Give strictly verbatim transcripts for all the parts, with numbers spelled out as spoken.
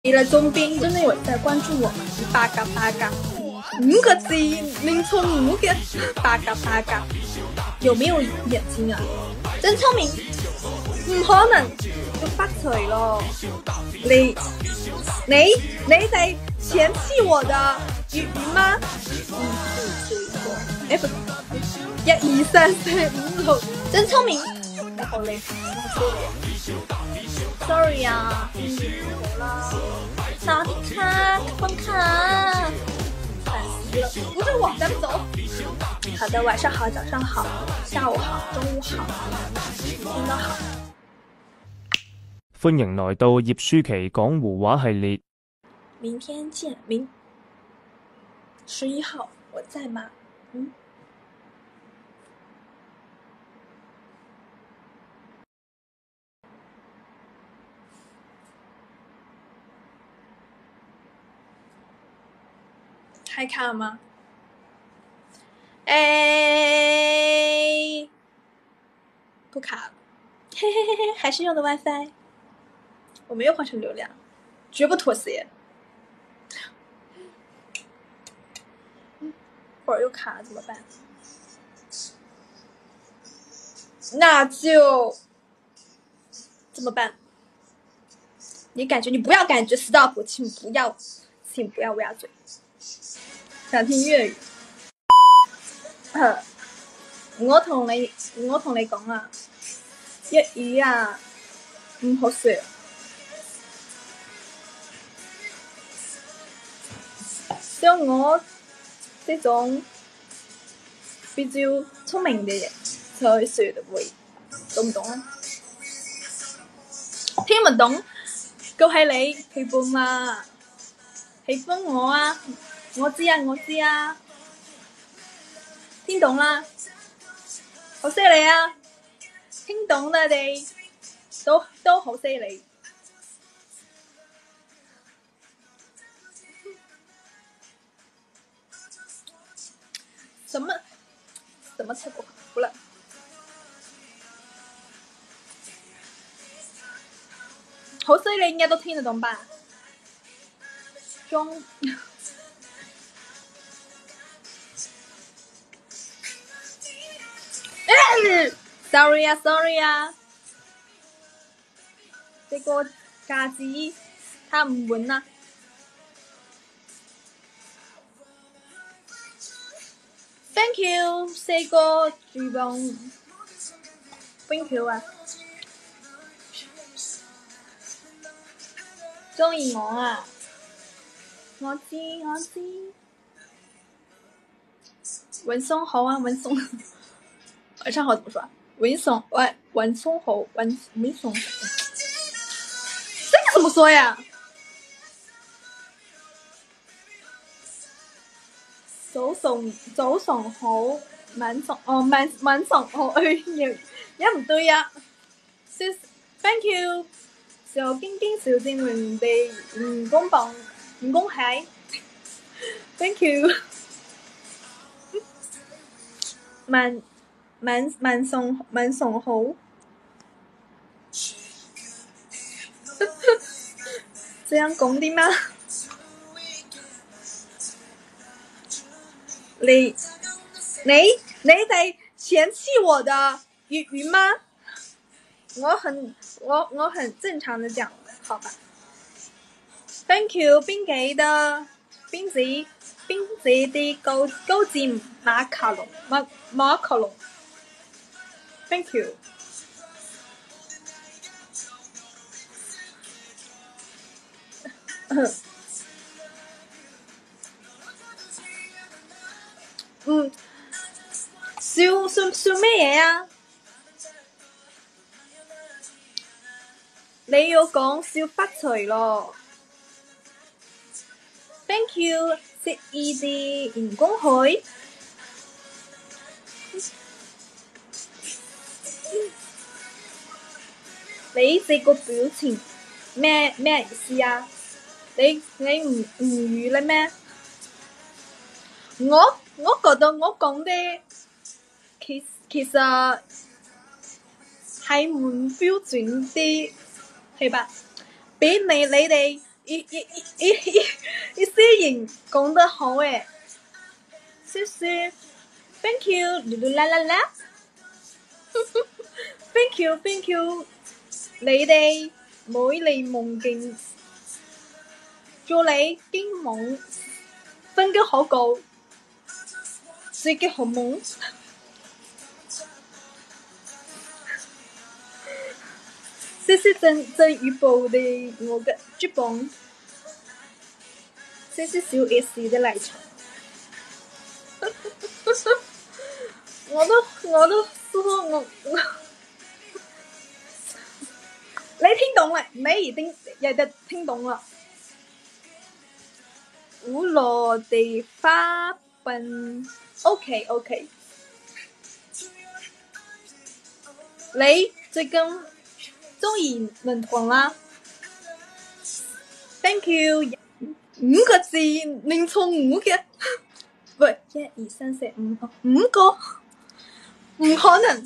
你的中兵真的有在关注我吗？八嘎八嘎，五个字，零从五嘅，八嘎八嘎，有没有眼睛啊？真聪明，唔可能要發財咯！你你你哋嫌棄我的粵語嗎？一、二、三、四、五、一、二、三、四、五、六，真聰明！我好累，我 sorry 啊，嗯，好啦。萨迪卡，康卡，烦死了！不是我，咱们走。好的，晚上好，早上好，下午好，中午好，天都好。 歡迎來到葉舒淇講胡話系列。 明天見，明十一號我在嗎？嗯。还卡吗？哎，不卡了，嘿嘿嘿嘿，还是用的 WiFi， 我没有换成流量，绝不妥协。会儿又卡了怎么办？那就怎么办？你感觉你不要感觉 stop， 请不要，请不要乌鸦嘴。想聽粵語，我同你我同你講啊，粵語啊唔好學，像我這種比較聰明的人才學得會，懂唔懂啊？聽唔懂，就係你喜歡嘛，喜歡我啊！我知啊，我知啊，聽懂啦，好犀利啊！聽懂的你都都好犀利。什麼什麼菜不好了？好犀利，應該都聽得懂吧？中。sorry 啊 ，sorry 啊，這個架子它唔穩啊。Thank you， 四個主動 ，thank you 啊，鍾意我啊，我知我知，文松好啊，文松。晚上好怎麼說啊？文松，喂，文松好，文文松，這個怎麼說呀？早送早送好，晚送哦晚晚送好，哎呀，也唔對呀。Thank you， 小晶晶小精靈的員工榜員工牌 ，Thank you， 晚。晚晚送晚送好，這樣講啲嗎？你你你哋嫌棄我的粵語嗎？我很我我很正常的講，好吧 ？Thank you， 邊幾的邊子邊子的高高級馬卡龍馬馬卡龍。Thank you。嗯，笑笑笑咩嘢啊？你要講笑發財咯。Thank you， 食意啲員工會。你這個表情咩咩意思啊？你你唔唔語咧咩？我我覺得我講嘅其其實係唔標準啲，係吧？比你你哋一一一一一些人講得好誒，謝謝 ，thank you，嚕嚕啦啦啦 ，thank you，thank you， 你哋美麗夢境，祝你今夢瞓得好覺，睡個好夢。謝謝真真預報的我嘅珠棒，謝謝小 S 的奶茶。我都我都說我我，你聽懂了，你已經也得聽懂了。無羅地花瓣 ，OK OK。你最近終於認同啦 ，Thank you。五個字認同五嘅，唔係一二三四五五個，唔可能，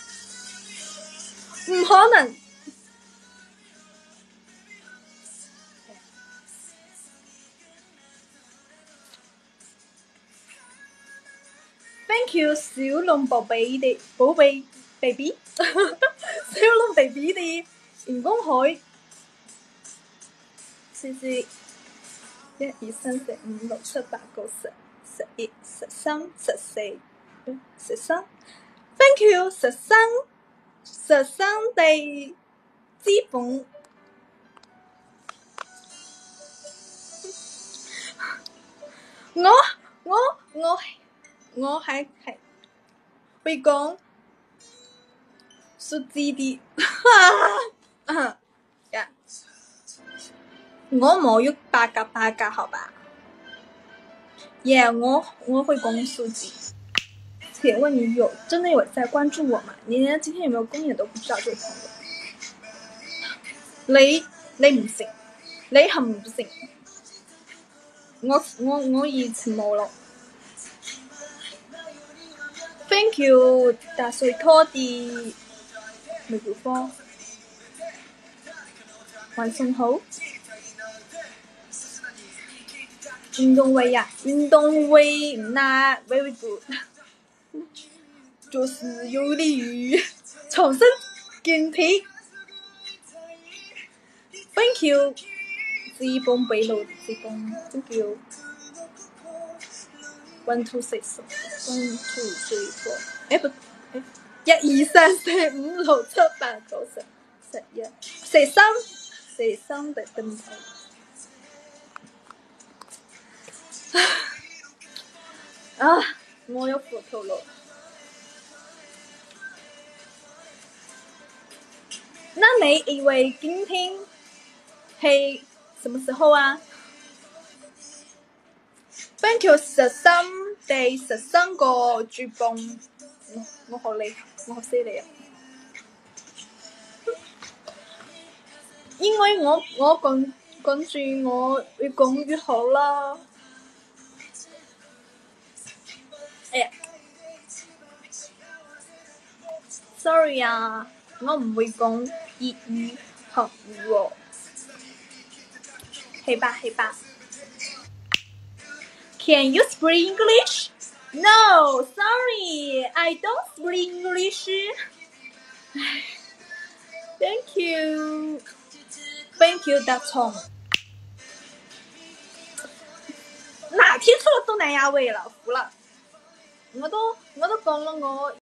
唔可能。Thank you 小龍寶貝的寶貝 baby， 小龍 baby 的員工海，謝謝一二三四五六七八九十十一十三十四十三 ，Thank you 十三十三的資本，我我我我係係會講數字的，啊呀！我冇要八格八格，好吧？耶、yeah, 我我會講數字。請問你有真的有在關注我嗎？你連今天有沒有公演都不知道，這位朋友。你你唔識，你係唔識。我我我以前冇咯。Thank you 大水拖的梅條科，晚上好。運動會呀，運動會那 very good， 就是有利於重新健體。Thank you， 資本俾路資本 ，Thank you。One two six one two three four， 誒不誒，一二三四五六七八九十十一十三十三的燈泡。啊！我有骨頭了。那你以為今天係什麼時候啊 ？Thank you 十三第十三個珠棒，我我好厲害，我好犀利啊！因為我我講講住我越講越好啦。哎呀 ，sorry 啊，我唔會講粵語學語喎。係吧係吧。Can you speak English? No, sorry, I don't speak English. Thank you, thank you, 大聰。哪天出了東南亞味了，服了。我都我都講了我